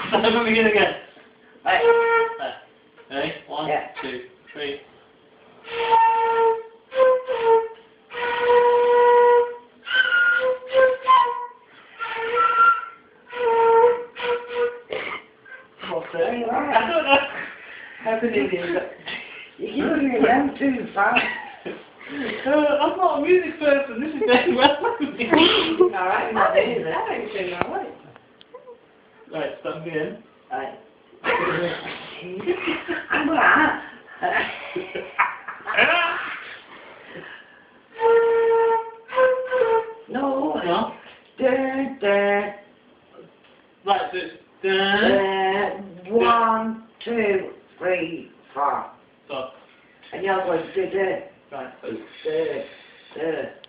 Let me begin again. Right. Ready? 1, Yeah. 2, 3. What's that? Are you alright? I don't know. How can you do that? You're giving me them too fast. I'm not a music person. This is very well. Alright, not doing that. I ain't doing alright. Right, start again. Right. I'm alright. No. No. Da, da, Right, so it's da. 1, 2, 3, 4. So, And you're going to do right. da, da.